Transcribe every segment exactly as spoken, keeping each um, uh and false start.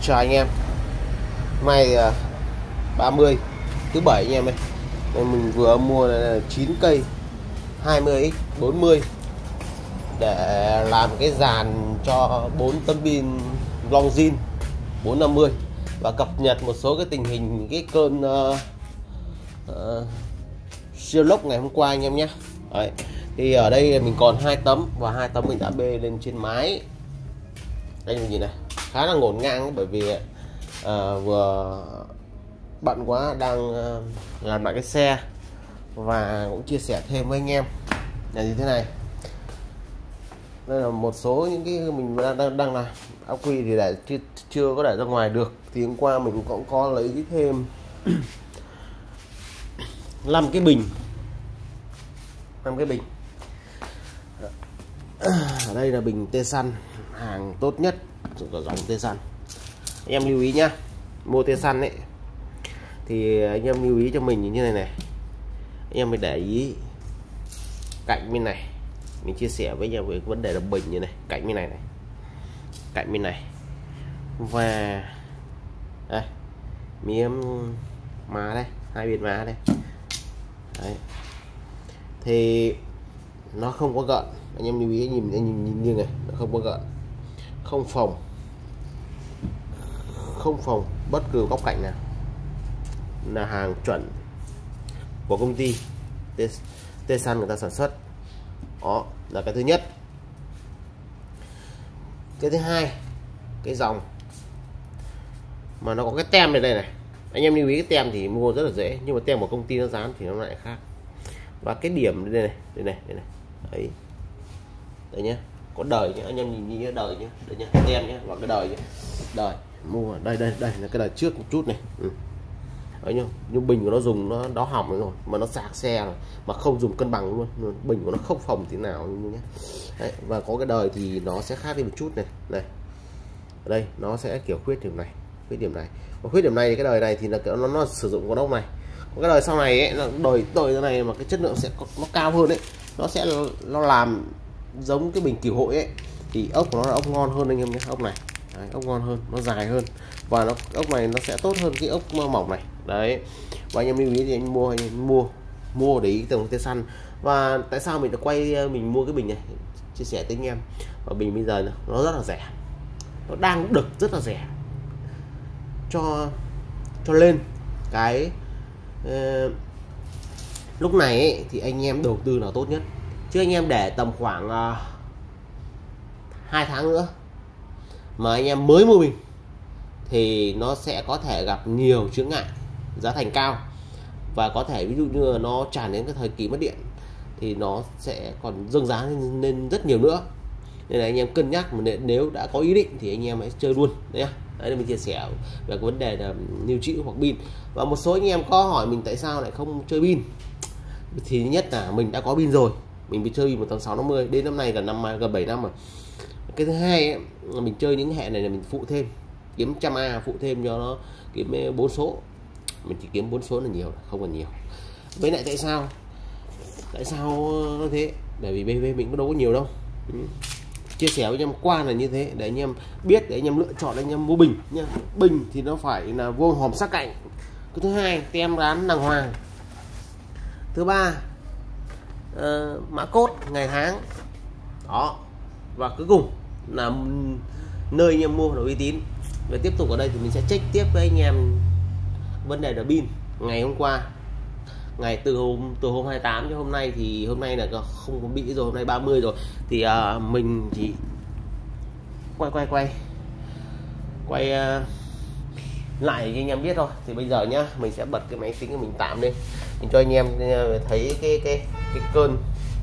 Chào anh em. Hôm nay ba mươi thứ bảy anh em ơi. Nên mình vừa mua là chín cây hai mươi x bốn mươi để làm cái dàn cho bốn tấm pin Longzhin bốn năm mươi và cập nhật một số cái tình hình cái cơn uh, uh, siêu lốc ngày hôm qua anh em nhé. Đấy. Thì ở đây mình còn hai tấm và hai tấm mình đã bê lên trên mái. Đây mình nhìn này, khá là ngổn ngang bởi vì uh, vừa bận quá đang uh, làm lại cái xe và cũng chia sẻ thêm với anh em là như thế này. Đây là một số những cái mình đang đang, đang là áo quy thì để chưa chưa có để ra ngoài được, thì hôm qua mình cũng có lấy thêm năm cái bình năm cái bình ở đây là bình tê xăng hàng tốt nhất của dòng tê xăng. Anh em lưu ý nhá, mua tê xăng ấy thì anh em lưu ý cho mình như thế này này, anh em phải để ý cạnh bên này, mình chia sẻ với nhau về vấn đề là bình như này, cạnh bên này này, cạnh bên này và đây miếng má đây, hai bên má đây. Đấy. Thì nó không có gợn, anh em lưu ý nhìn nhìn, nhìn như này, nó không có gợn, không phồng, không phồng bất cứ góc cạnh nào, là hàng chuẩn của công ty tê xăng người ta sản xuất. Đó là cái thứ nhất. Cái thứ hai, cái dòng mà nó có cái tem này đây này, anh em lưu ý cái tem thì mua rất là dễ, nhưng mà tem của công ty nó dán thì nó lại khác. Và cái điểm đây này, đây này, đây này, đấy, đấy nhá, có đời nhá, anh em nhìn như đời nhá, đây nhá, tem nhá, và cái đời nhá, đời mua đây đây đây là cái đời trước một chút này. Ừ. Đấy nhá, nhưng bình của nó dùng nó đó hỏng rồi mà nó sạc xe rồi mà không dùng cân bằng luôn, bình của nó không phòng thế nào như nhé. Đấy, và có cái đời thì nó sẽ khác đi một chút này này, ở đây nó sẽ kiểu khuyết điểm này, khuyết điểm này, và khuyết điểm này thì cái đời này thì là nó, nó sử dụng con ốc này, có cái đời sau này ấy, nó đời đời thế này mà cái chất lượng sẽ có, nó cao hơn đấy, nó sẽ nó làm giống cái bình kiểu hội ấy, thì ốc của nó là ốc ngon hơn anh em nhé, ốc này. Đấy, ốc ngon hơn, nó dài hơn và nó ốc này nó sẽ tốt hơn cái ốc mỏng này. Đấy, và anh em lưu ý thì anh mua anh em mua mua để ý từng tê xăng. Và tại sao mình đã quay mình mua cái bình này chia sẻ tới anh em, và bình bây giờ nó rất là rẻ, nó đang được rất là rẻ cho cho lên cái uh, lúc này ấy, thì anh em đầu tư là tốt nhất, chứ anh em để tầm khoảng uh, hai tháng nữa mà anh em mới mua bình thì nó sẽ có thể gặp nhiều chướng ngại, giá thành cao, và có thể ví dụ như là nó tràn đến cái thời kỳ mất điện thì nó sẽ còn dâng giá lên, lên rất nhiều nữa. Nên là anh em cân nhắc, mà nếu đã có ý định thì anh em hãy chơi luôn đấy nhá. Đấy là mình chia sẻ về cái vấn đề là lưu trữ hoặc pin. Và một số anh em có hỏi mình tại sao lại không chơi pin, thì thứ nhất là mình đã có pin rồi, mình bị chơi một tám sáu năm mươi đến năm nay gần năm gần bảy năm rồi. Cái thứ hai ấy, mình chơi những hệ này là mình phụ thêm, kiếm trăm A phụ thêm cho nó kiếm bốn số, mình chỉ kiếm bốn số là nhiều, không còn nhiều. Với lại tại sao tại sao nó thế, bởi vì bê vê mình cũng đâu có nhiều đâu. Ừ. Chia sẻ với anh em qua là như thế để anh em biết, để anh em lựa chọn, anh em mua bình nha. Bình thì nó phải là vuông hòm sắc cạnh. Cái thứ hai, tem dán đàng hoàng. Thứ ba, uh, mã code ngày tháng đó. Và cuối cùng là nơi anh em mua là uy tín. Và tiếp tục ở đây thì mình sẽ check tiếp với anh em vấn đề là pin. Ngày hôm qua, ngày từ hôm từ hôm hai mươi tám cho hôm nay, thì hôm nay là không có bị rồi, hôm nay ba mươi rồi, thì uh, mình chỉ quay quay quay quay uh, lại cho anh em biết thôi. Thì bây giờ nhá, mình sẽ bật cái máy tính của mình tạm lên, mình cho anh em thấy cái cái cái cơn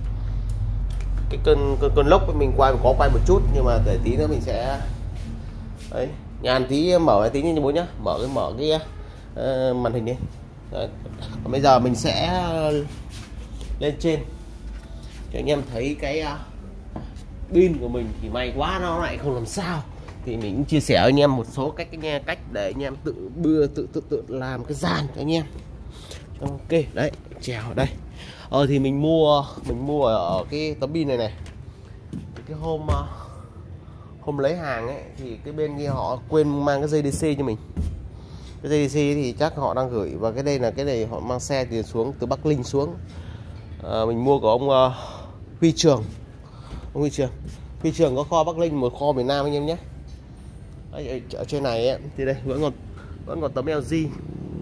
cái cơn cơn, cơn lốc. Mình quay có quay một chút, nhưng mà để tí nữa mình sẽ đấy, nhàn tí mở máy tính như bố nhá, mở cái mở cái uh, màn hình đi. Đấy. Còn bây giờ mình sẽ lên trên cho anh em thấy cái uh, pin của mình, thì may quá nó lại không làm sao, thì mình cũng chia sẻ với anh em một số cách nghe cách để anh em tự bưa tự tự tự làm cái dàn cho anh em. Ok đấy, trèo ở đây. Ờ thì mình mua mình mua ở cái tấm pin này này, cái hôm hôm lấy hàng ấy thì cái bên kia họ quên mang cái dây đê xê cho mình. Cái dây đê xê thì chắc họ đang gửi, và cái đây là cái này họ mang xe từ xuống từ Bắc Ninh xuống. À, mình mua của ông uh, Huy Trường. Ông Huy Trường. Huy Trường có kho Bắc Ninh, một kho miền Nam anh em nhé. Đấy, ở trên này ấy, thì đây vẫn còn vẫn còn tấm lờ giê.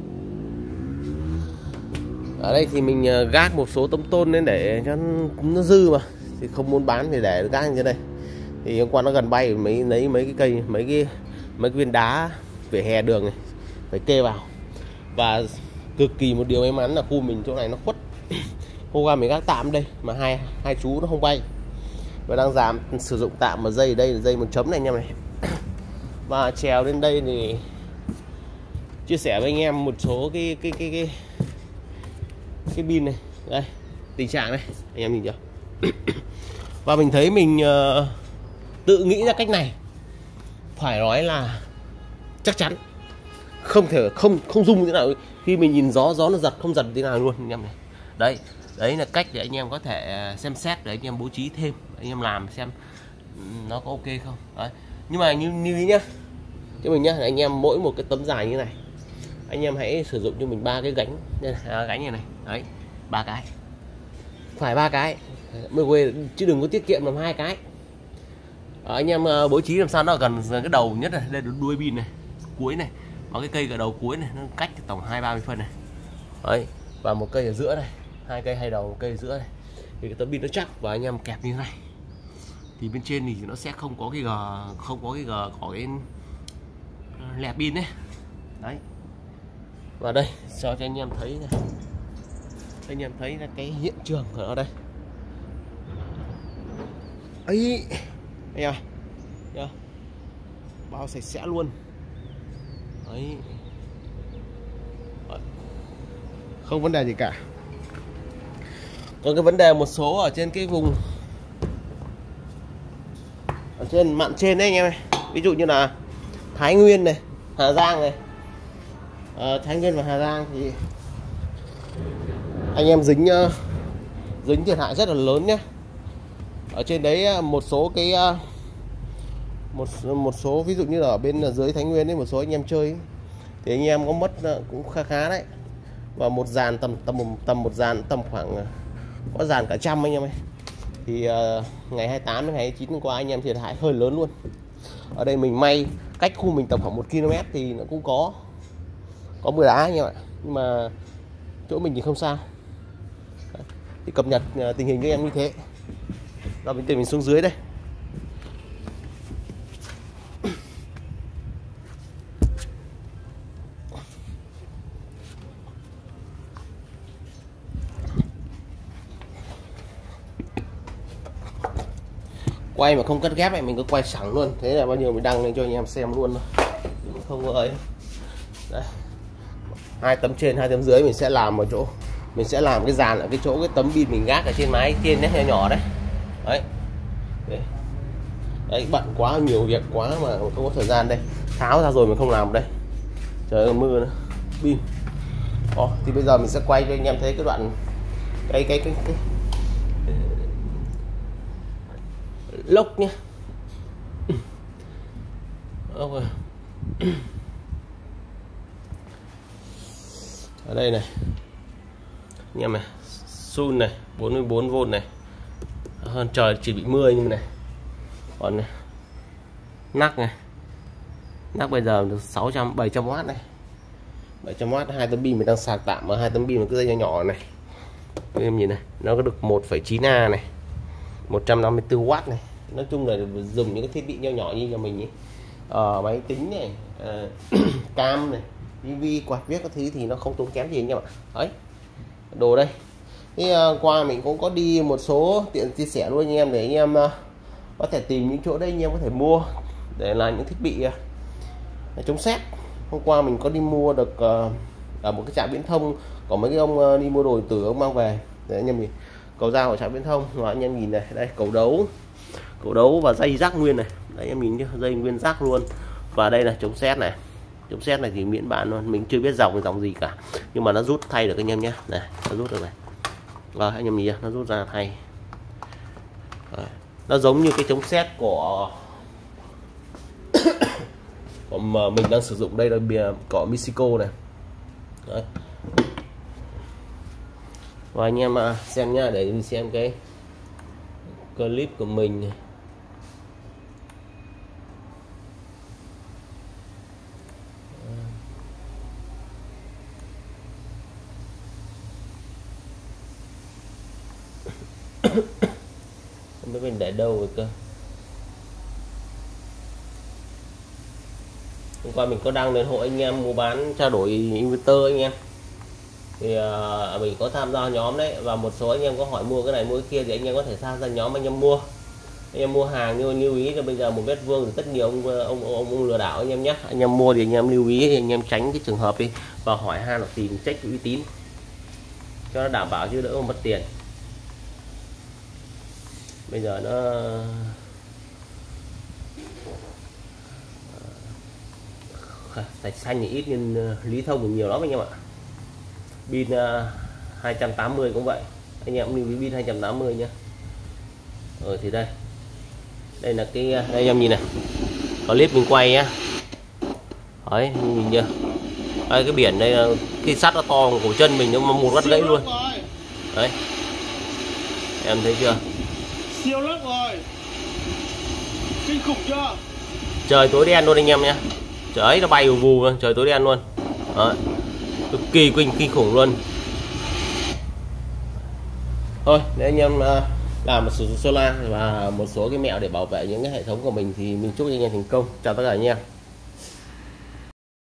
Ở đây thì mình gác một số tấm tôn lên để cho nó dư mà, thì không muốn bán thì để gác như đây. Thì hôm qua nó gần bay mấy lấy mấy cái cây mấy cái mấy cái viên đá vỉa hè đường này phải kê vào. Và cực kỳ một điều may mắn là khu mình chỗ này nó khuất. Hôm qua mình gác tạm đây mà hai hai chú nó không bay, và đang giảm sử dụng tạm mà dây ở đây là dây một chấm này anh em này. Và trèo lên đây thì chia sẻ với anh em một số cái cái cái cái cái pin này. Đây, tình trạng này anh em nhìn chưa? Và mình thấy mình uh, tự nghĩ ra cách này, phải nói là chắc chắn không thể không không dùng thế nào. Khi mình nhìn gió gió nó giật không giật thế nào luôn anh em này. Đấy, đấy là cách để anh em có thể xem xét để anh em bố trí thêm, anh em làm xem nó có ok không. Đấy. Nhưng mà như như ý nhá, cho mình nhá, anh em mỗi một cái tấm dài như này anh em hãy sử dụng cho mình ba cái gánh đây này, à, gánh này này, đấy, ba cái, phải ba cái mới quê, chứ đừng có tiết kiệm làm hai cái. À, anh em uh, bố trí làm sao nó gần cái đầu nhất này, đây là đuôi pin này, cuối này, và cái cây ở đầu cuối này nó cách tổng hai ba mươi phân này, đấy, và một cây ở giữa này, hai cây hai đầu, một cây ở giữa này, thì cái tấm pin nó chắc, và anh em kẹp như thế này thì bên trên thì nó sẽ không có cái gờ, không có cái gờ có cái lẹp pin đấy. Đấy. Và đây cho cho anh em thấy này, anh em thấy là cái hiện trường ở đây ấy anh em nhá, bao sạch sẽ luôn đấy, không vấn đề gì cả. Còn cái vấn đề một số ở trên cái vùng ở trên mạn trên đấy anh em này, ví dụ như là Thái Nguyên này, Hà Giang này, à, Thái Nguyên và Hà Giang thì anh em dính uh, dính thiệt hại rất là lớn nhé. Ở trên đấy một số cái uh, một một số ví dụ như là ở bên dưới Thái Nguyên ấy, một số anh em chơi ấy, thì anh em có mất uh, cũng khá khá đấy. Và một dàn tầm tầm tầm một dàn tầm khoảng uh, có dàn cả trăm anh em ấy. Thì uh, ngày hai mươi tám đến ngày hai mươi chín qua anh em thiệt hại hơi lớn luôn. Ở đây mình may cách khu mình tầm khoảng một ki lô mét thì nó cũng có có mưa đá anh em ạ, nhưng mà chỗ mình thì không sao. Đấy. Thì cập nhật uh, tình hình cho em như thế. Rồi mình tìm mình xuống dưới đây. Quay mà không cắt ghép này mình cứ quay sẵn luôn, thế là bao nhiêu mình đăng lên cho anh em xem luôn thôi, không có ấy. Đấy. Hai tấm trên hai tấm dưới mình sẽ làm ở chỗ, mình sẽ làm cái dàn ở cái chỗ cái tấm pin mình gác ở trên mái trên đấy, nhỏ nhỏ đấy. Đấy. Đấy. Đấy, bận quá nhiều việc quá mà không có thời gian đây, tháo ra rồi mình không làm đây, trời ơi mưa nữa pin. Đó, thì bây giờ mình sẽ quay cho anh em thấy cái đoạn cái cái cái, cái lốc nhé. Okay. Ở đây này anh em này, sun này bốn mươi bốn vôn này, hơn trời chỉ bị mưa như này. Còn này, nắc này, nắc bây giờ được sáu trăm bảy trăm oát này, bảy trăm oát, hai tấm pin mình đang sạc tạm ở hai tấm pin mà cứ dây nhỏ nhỏ này, các em nhìn này, nó có được một phẩy chín A này, một trăm năm mươi tư oát này. Nói chung là dùng những cái thiết bị nhỏ nhỏ như nhà mình ấy, ờ, máy tính này, uh, cam này, tivi, quạt viết các thứ thì nó không tốn kém gì anh em ạ. Đấy, đồ đây. Thì uh, qua mình cũng có đi một số tiện chia sẻ luôn anh em, để anh em uh, có thể tìm những chỗ đây anh em có thể mua để là những thiết bị uh, chống sét. Hôm qua mình có đi mua được uh, ở một cái trạm viễn thông, có mấy cái ông uh, đi mua đồ điện tử ông mang về để anh em nhìn, cầu dao ở trạm viễn thông. Và anh em nhìn này, đây cầu đấu, cầu đấu và dây rác nguyên này, đấy em nhìn nhá, dây nguyên rác luôn. Và đây là chống sét này, chống sét này thì miễn bản luôn, mình chưa biết dòng dòng gì cả, nhưng mà nó rút thay được anh em nhé, này nó rút được này. Rồi anh em nhìn nó rút ra thay. Đấy. Nó giống như cái chống sét của Còn mà mình đang sử dụng đây là bìa cỏ Mexico này. Đấy. Và anh em à, xem nhá, để mình xem cái clip của mình này. Không biết mình để đâu rồi cơ. Hôm qua mình có đăng đến hội anh em mua bán trao đổi inverter anh em, thì uh, mình có tham gia nhóm đấy, và một số anh em có hỏi mua cái này mua cái kia thì anh em có thể tham gia nhóm anh em mua. Anh em mua hàng nhưng lưu ý là bây giờ một mét vuông thì rất nhiều ông ông, ông ông ông lừa đảo anh em nhé. Anh em mua thì anh em lưu ý thì anh em tránh cái trường hợp đi và hỏi han là tìm check uy tín cho nó đảm bảo, chứ đỡ mất tiền. Bây giờ nó thạch xanh thì ít nhưng lý thông thì nhiều lắm anh em ạ. Pin uh, hai trăm tám mươi cũng vậy, anh em cũng lưu ý pin hai trăm tám mươi nhé. Rồi thì đây, đây là cái đây anh em nhìn này, clip mình quay nhá. Đấy, nhìn chưa? Đây, cái biển đây là cái sắt nó to cổ chân mình, nó một vắt gãy luôn. Đấy, em thấy chưa? Siêu lắm rồi, kinh khủng chưa? Trời tối đen luôn anh em nhé, trời nó bay vù vù, trời tối đen luôn. Đấy, cực kỳ kinh kinh khủng luôn. Thôi để anh em làm một sử dụng solar và một số cái mẹo để bảo vệ những cái hệ thống của mình thì mình chúc anh em thành công. Chào tất cả anh em.